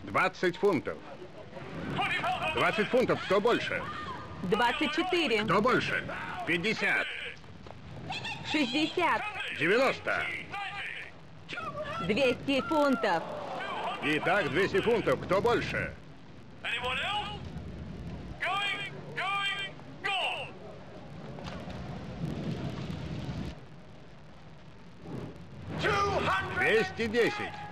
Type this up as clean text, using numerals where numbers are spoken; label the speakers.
Speaker 1: 20 фунтов. 20 фунтов, кто больше?
Speaker 2: 24.
Speaker 1: Кто больше? 50.
Speaker 2: 60.
Speaker 1: 90.
Speaker 2: 200 фунтов.
Speaker 1: Итак, 200 фунтов, кто больше?
Speaker 3: $210.
Speaker 1: 210.